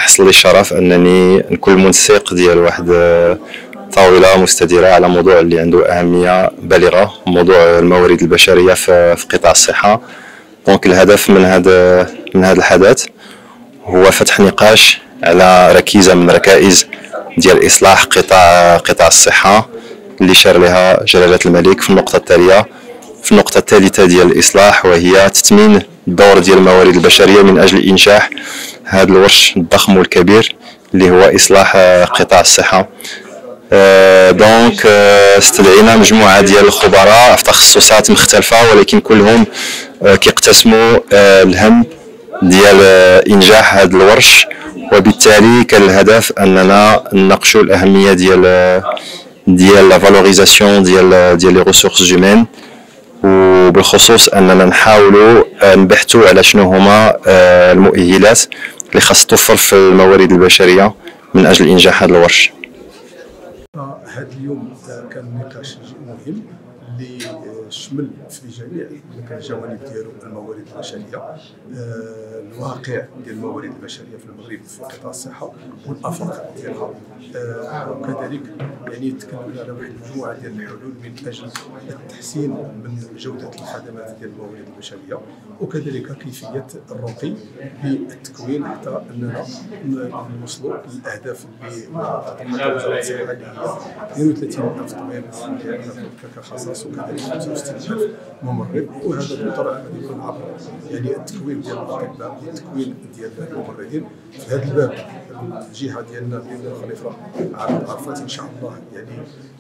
حصل لي الشرف انني نكون منسق ديال واحد طاوله مستديره على موضوع اللي عنده اهميه بالغه، موضوع الموارد البشريه في قطاع الصحه. دونك الهدف من هذا الحدث هو فتح نقاش على ركيزه من ركائز ديال اصلاح قطاع الصحه اللي شار لها جلاله الملك في النقطه التاليه، في النقطه الثالثه ديال الاصلاح، وهي تثمين الدور ديال الموارد البشريه من اجل انشاء هذا الورش الضخم والكبير اللي هو اصلاح قطاع الصحه. دونك استدعينا مجموعه ديال الخبراء في تخصصات مختلفه، ولكن كلهم كيقتسموا الهم ديال انجاح هذا الورش، وبالتالي كان الهدف اننا نناقشوا الاهميه ديال لا فالوريزاسيون ديال لي ريسورس جومان، وبالخصوص اننا نحاولوا نبحثوا على شنو هما المؤهلات اللي خاص توفر في الموارد البشريه من اجل انجاح هذا الورش. هذا اليوم كان نقاش مهم اللي شمل في جميع الجوانب ديالو الموارد البشريه، الواقع ديال الموارد البشريه في المغرب في قطاع الصحه والافاق ديالها، وكذلك يعني تكلمنا على واحد المجموعه ديال الحلول من اجل التحسين من جوده الخدمات ديال الموارد البشريه، وكذلك كيفيه الرقي بالتكوين حتى اننا نوصلوا للاهداف اللي تطرحت وزاره الصحه اللي هي 32,000 طبيب كخصاص وكذلك 65,000 ممرض، وهذا بالطبع غادي يكون عبر يعني التكوين ديال الاطباء والتكوين ديال الممرضين. في هذا الباب الجهه ديالنا باذن الله خليفه عرفت ان شاء الله يعني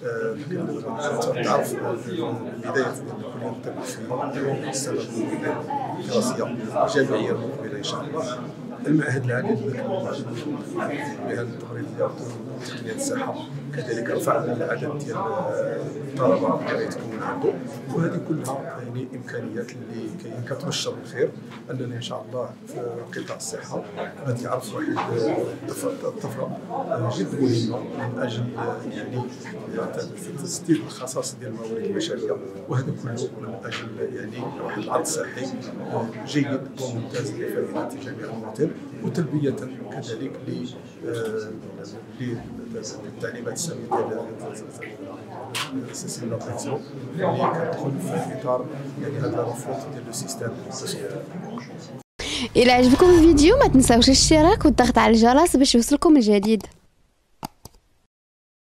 تعرف بدايه كليه الطب في السنه الدراسيه الجامعيه المقبله ان شاء الله. المعهد العالي للمهن التمريضيه وتقنيه الصحه كذلك رفعنا العدد ديال الطلبه اللي غيتكون عنده، وهذه كلها يعني امكانيات اللي كتبشر بالخير اننا ان شاء الله في قطاع الصحه غادي يعرف واحد الطفره جد مهمه من اجل يعني تسديد الخصائص ديال الموارد البشريه، وهذا كله من اجل يعني واحد العرض صحي جيد وممتاز لفائده جميع المواطنين، وتلبيه كذلك للتعليمات الساميه ديال السيستم لابريسيون اللي كتدخل في اطار يعني هذا الرفوض ديال لو سيستيم دو سونتي. إلا عجبكم الفيديو ما تنساوش الاشتراك والضغط على الجرس باش يوصلكم الجديد.